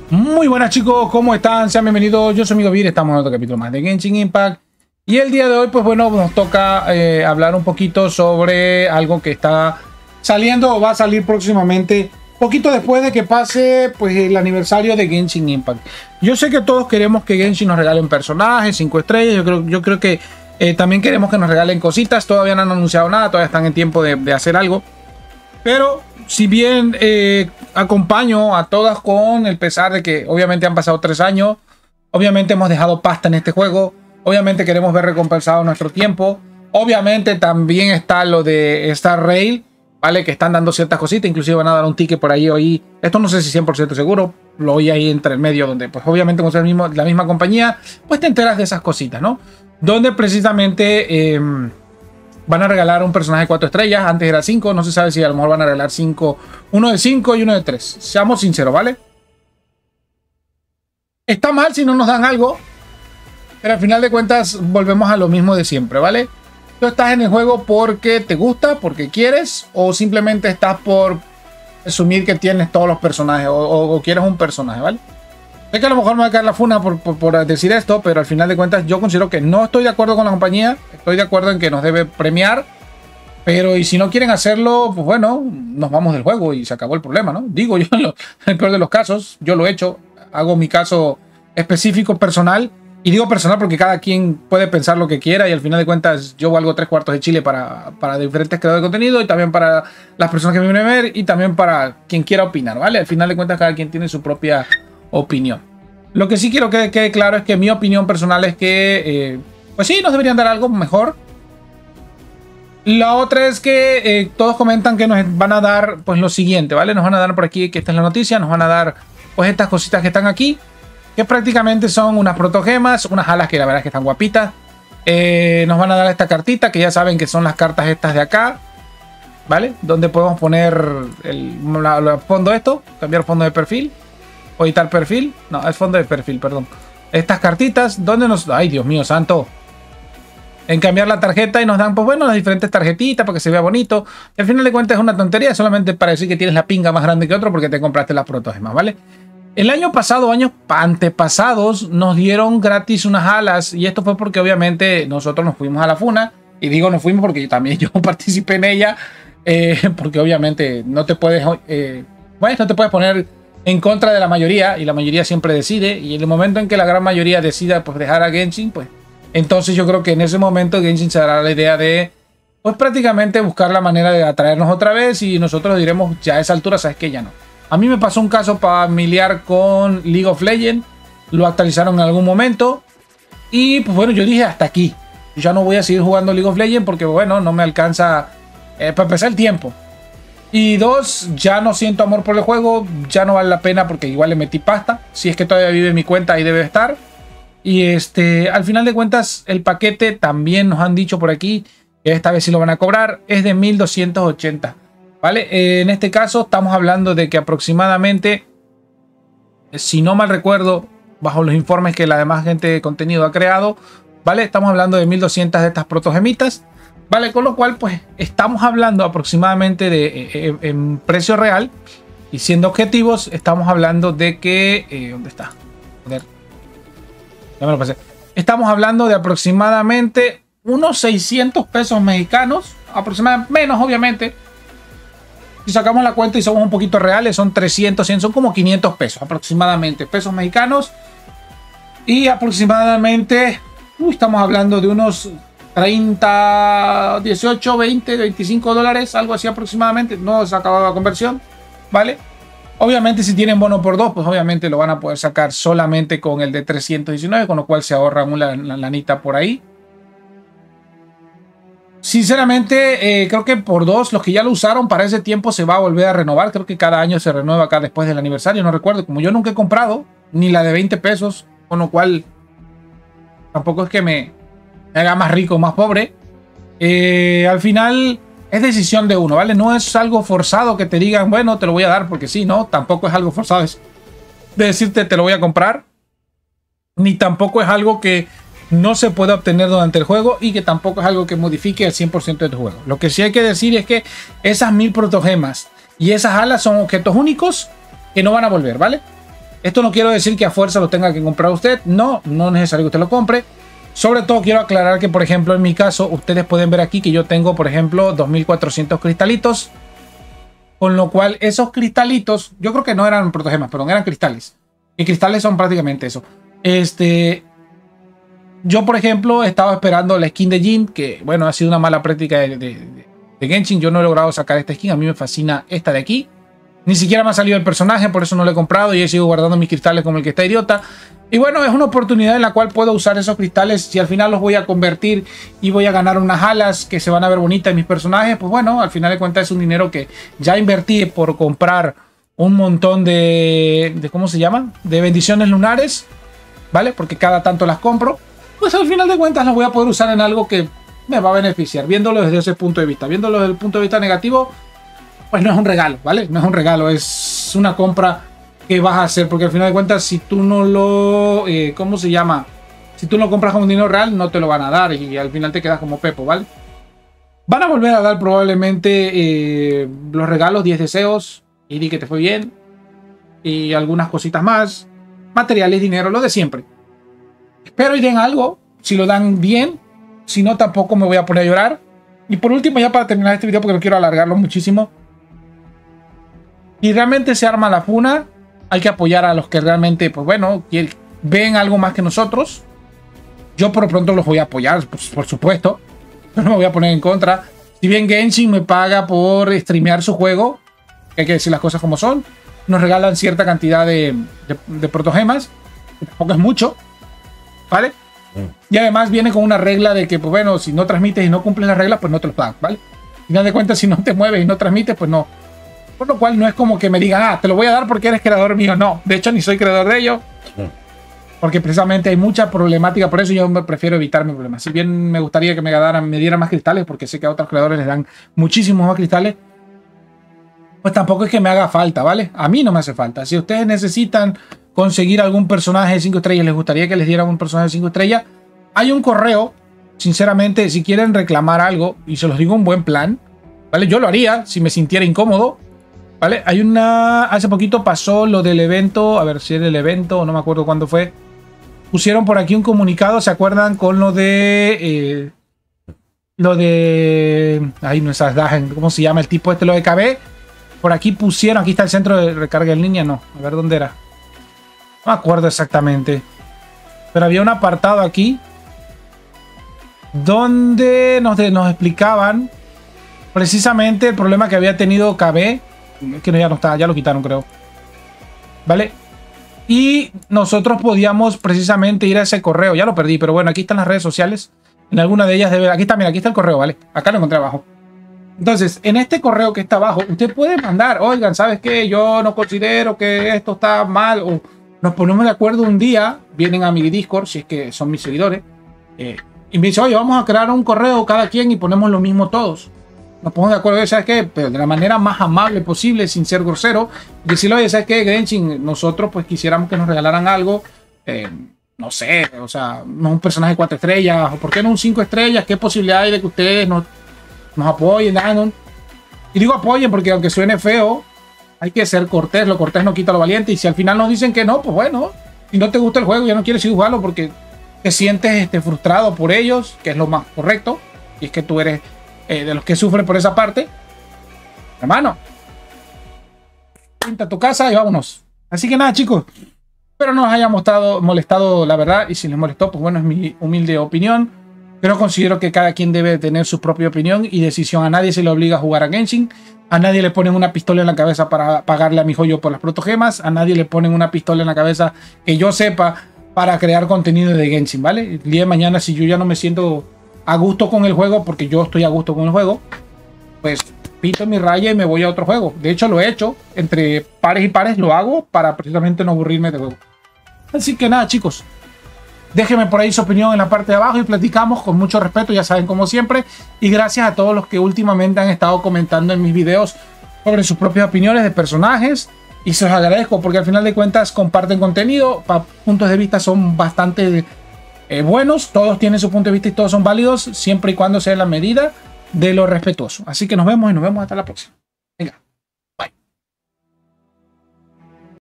Muy buenas chicos, ¿cómo están? Sean bienvenidos, yo soy amigo Vir, estamos en otro capítulo más de Genshin Impact. Y el día de hoy, pues bueno, nos toca hablar un poquito sobre algo que está saliendo o va a salir próximamente, poquito después de que pase pues el aniversario de Genshin Impact. Yo sé que todos queremos que Genshin nos regale un personaje, 5 estrellas, yo creo que también queremos que nos regalen cositas, todavía no han anunciado nada, todavía están en tiempo de hacer algo. Pero si bien acompaño a todas con el pesar de que obviamente han pasado 3 años, obviamente hemos dejado pasta en este juego, obviamente queremos ver recompensado nuestro tiempo, obviamente también está lo de Star Rail, ¿vale? Que están dando ciertas cositas, inclusive van a dar un ticket por ahí hoy, esto no sé si 100% seguro, lo oí ahí entre el medio, donde pues obviamente con la misma compañía, pues te enteras de esas cositas, ¿no? Donde precisamente van a regalar un personaje de 4 estrellas. Antes era 5. No se sabe si a lo mejor van a regalar 5. Uno de 5 y uno de 3. Seamos sinceros, ¿vale? Está mal si no nos dan algo. Pero al final de cuentas volvemos a lo mismo de siempre, ¿vale? Tú estás en el juego porque te gusta, porque quieres. O simplemente estás por asumir que tienes todos los personajes. O quieres un personaje, ¿vale? Sé que a lo mejor me va a caer la funa por decir esto, pero al final de cuentas yo considero que no estoy de acuerdo con la compañía. Estoy de acuerdo en que nos debe premiar, pero y si no quieren hacerlo, pues bueno, nos vamos del juego y se acabó el problema, ¿no? Digo yo, en el peor de los casos, yo lo he hecho, hago mi caso específico personal, y digo personal porque cada quien puede pensar lo que quiera, y al final de cuentas yo valgo 3/4 de Chile para diferentes creadores de contenido, y también para las personas que me vienen a ver, y también para quien quiera opinar, ¿vale? Al final de cuentas cada quien tiene su propia opinión. Lo que sí quiero que quede claro es que mi opinión personal es que pues sí, nos deberían dar algo mejor. La otra es que todos comentan que nos van a dar pues lo siguiente, ¿vale? Nos van a dar por aquí, que esta es la noticia, nos van a dar pues estas cositas que están aquí, que prácticamente son unas protogemas, unas alas que la verdad es que están guapitas. Nos van a dar esta cartita, que ya saben que son las cartas estas de acá, ¿vale? Donde podemos poner el fondo esto, cambiar fondo de perfil. O editar perfil. No, es fondo de perfil, perdón. Estas cartitas, ¿dónde nos...? Ay, Dios mío, santo. En cambiar la tarjeta y nos dan, pues bueno, las diferentes tarjetitas para que se vea bonito. Y al final de cuentas es una tontería, solamente para decir que tienes la pinga más grande que otro porque te compraste las protogemas, ¿vale? El año pasado, años antepasados, nos dieron gratis unas alas. Y esto fue porque obviamente nosotros nos fuimos a la funa. Y digo nos fuimos porque yo participé en ella. Porque obviamente no te puedes... bueno, no te puedes poner en contra de la mayoría, y la mayoría siempre decide, y en el momento en que la gran mayoría decida pues dejar a Genshin, pues entonces yo creo que en ese momento Genshin se dará la idea de pues prácticamente buscar la manera de atraernos otra vez, y nosotros diremos ya a esa altura, sabes que ya no. A mí me pasó un caso familiar con League of Legends, lo actualizaron en algún momento, y pues bueno, yo dije hasta aquí, yo ya no voy a seguir jugando League of Legends porque bueno, no me alcanza para empezar el tiempo. Y 2, ya no siento amor por el juego, ya no vale la pena porque igual le metí pasta. Si es que todavía vive en mi cuenta, ahí debe estar. Y al final de cuentas, el paquete también nos han dicho por aquí que esta vez sí lo van a cobrar, es de 1280, ¿vale? En este caso estamos hablando de que aproximadamente, si no mal recuerdo, bajo los informes que la demás gente de contenido ha creado, ¿vale? Estamos hablando de 1200 de estas protogemitas. Vale, con lo cual pues estamos hablando aproximadamente de en precio real, y siendo objetivos estamos hablando de que ¿dónde está? Joder, ya me lo pasé. Estamos hablando de aproximadamente unos 600 pesos mexicanos, aproximadamente, menos obviamente. Si sacamos la cuenta y somos un poquito reales, son 300, 100, son como 500 pesos aproximadamente, pesos mexicanos. Y aproximadamente estamos hablando de unos 30, 18, 20, 25 dólares, algo así aproximadamente. No se ha acabado la conversión, ¿vale? Obviamente si tienen bono por 2, pues obviamente lo van a poder sacar solamente con el de 319, con lo cual se ahorran una lanita por ahí. Sinceramente, creo que por 2, los que ya lo usaron para ese tiempo se va a volver a renovar. Creo que cada año se renueva acá después del aniversario, no recuerdo. Como yo nunca he comprado, ni la de 20 pesos, con lo cual tampoco es que me haga más rico o más pobre. Al final es decisión de uno, ¿vale? No es algo forzado que te digan, bueno, te lo voy a dar porque sí, ¿no? Tampoco es algo forzado de decirte te lo voy a comprar. Ni tampoco es algo que no se puede obtener durante el juego, y que tampoco es algo que modifique el 100% de tu juego. Lo que sí hay que decir es que esas 1000 protogemas y esas alas son objetos únicos que no van a volver, ¿vale? Esto no quiero decir que a fuerza lo tenga que comprar usted. No, no es necesario que usted lo compre. Sobre todo quiero aclarar que, por ejemplo, en mi caso, ustedes pueden ver aquí que yo tengo, por ejemplo, 2400 cristalitos. Con lo cual, esos cristalitos, yo creo que no eran protogemas, pero eran cristales. Y cristales son prácticamente eso. Yo, por ejemplo, estaba esperando la skin de Jin, que, bueno, ha sido una mala práctica de Genshin. Yo no he logrado sacar esta skin. A mí me fascina esta de aquí. Ni siquiera me ha salido el personaje, por eso no lo he comprado y he sigo guardando mis cristales como el que está idiota. Y bueno, es una oportunidad en la cual puedo usar esos cristales. Si al final los voy a convertir y voy a ganar unas alas que se van a ver bonitas en mis personajes, pues bueno, al final de cuentas es un dinero que ya invertí por comprar un montón de ¿cómo se llama? De bendiciones lunares, ¿vale? Porque cada tanto las compro. Pues al final de cuentas las voy a poder usar en algo que me va a beneficiar, viéndolo desde ese punto de vista. Viéndolo desde el punto de vista negativo, pues no es un regalo, ¿vale? No es un regalo, es una compra que vas a hacer, porque al final de cuentas, si tú no lo, ¿cómo se llama? Si tú lo compras con dinero real, no te lo van a dar y al final te quedas como Pepo, ¿vale? Van a volver a dar probablemente los regalos, 10 deseos, y di que te fue bien, y algunas cositas más, materiales, dinero, lo de siempre. Espero y den algo, si lo dan bien, si no tampoco me voy a poner a llorar. Y por último, ya para terminar este video, porque no quiero alargarlo muchísimo, y realmente se arma la funa, hay que apoyar a los que realmente, pues bueno, ven algo más que nosotros. Yo por lo pronto los voy a apoyar, pues, por supuesto. No me voy a poner en contra. Si bien Genshin me paga por streamear su juego, hay que decir las cosas como son, nos regalan cierta cantidad de protogemas, que tampoco es mucho, ¿vale? Y además viene con una regla de que, pues bueno, si no transmites y no cumples las reglas, pues no te los dan, ¿vale? Al final de cuentas, si no te mueves y no transmites, pues no. Por lo cual no es como que me digan, ah, te lo voy a dar porque eres creador mío. No, de hecho ni soy creador de ellos. Porque precisamente hay mucha problemática. Por eso yo me prefiero evitar mi problema. Si bien me gustaría que me dieran más cristales, porque sé que a otros creadores les dan muchísimos más cristales, pues tampoco es que me haga falta, ¿vale? A mí no me hace falta. Si ustedes necesitan conseguir algún personaje de 5 estrellas, les gustaría que les dieran un personaje de 5 estrellas, hay un correo, sinceramente, si quieren reclamar algo, y se los digo en buen plan, ¿vale? Yo lo haría si me sintiera incómodo, ¿vale? Hay hace poquito pasó lo del evento, a ver si era el evento, no me acuerdo cuándo fue. Pusieron por aquí un comunicado, ¿se acuerdan? Con lo de... Ay, no esas dagen, ¿cómo se llama el tipo este? Lo de KB. Por aquí pusieron, aquí está el centro de recarga en línea, no. A ver, ¿dónde era? No me acuerdo exactamente. Pero había un apartado aquí donde nos explicaban precisamente el problema que había tenido KB. Que ya no está, ya lo quitaron, creo. ¿Vale? Y nosotros podíamos precisamente ir a ese correo. Ya lo perdí, pero bueno, aquí están las redes sociales. En alguna de ellas debe... Aquí está, mira, aquí está el correo, ¿vale? Acá lo encontré abajo. Entonces, en este correo que está abajo, usted puede mandar, oigan, ¿sabes qué? Yo no considero que esto está mal. O nos ponemos de acuerdo un día, vienen a mi Discord, si es que son mis seguidores, y me dicen, oye, vamos a crear un correo cada quien y ponemos lo mismo todos. Nos ponemos de acuerdo, ¿sabes qué? Pero de la manera más amable posible, sin ser grosero. Decirle, oye, ¿sabes qué, Genshin? Nosotros pues quisiéramos que nos regalaran algo, no sé, o sea, no un personaje 4 estrellas, o por qué no un 5 estrellas, ¿qué posibilidad hay de que ustedes nos apoyen? Y digo apoyen porque aunque suene feo, hay que ser cortés, lo cortés no quita lo valiente, y si al final nos dicen que no, pues bueno, si no te gusta el juego, ya no quieres ir a jugarlo porque te sientes frustrado por ellos, que es lo más correcto, y es que tú eres... de los que sufren por esa parte, hermano, pinta tu casa y vámonos. Así que nada, chicos, espero no os haya molestado la verdad, y si les molestó, pues bueno, es mi humilde opinión, pero considero que cada quien debe tener su propia opinión y decisión. A nadie se le obliga a jugar a Genshin, a nadie le ponen una pistola en la cabeza para pagarle a mi joyo por las protogemas, a nadie le ponen una pistola en la cabeza, que yo sepa, para crear contenido de Genshin, ¿vale? El día de mañana, si yo ya no me siento a gusto con el juego, porque yo estoy a gusto con el juego, pues pinto mi raya y me voy a otro juego. De hecho, lo he hecho. Entre pares y pares lo hago para precisamente no aburrirme de juego. Así que nada, chicos. Déjenme por ahí su opinión en la parte de abajo y platicamos con mucho respeto, ya saben, como siempre. Y gracias a todos los que últimamente han estado comentando en mis videos sobre sus propias opiniones de personajes. Y se los agradezco porque al final de cuentas comparten contenido. Puntos de vista son bastante... buenos, todos tienen su punto de vista y todos son válidos siempre y cuando sea en la medida de lo respetuoso. Así que nos vemos y nos vemos hasta la próxima.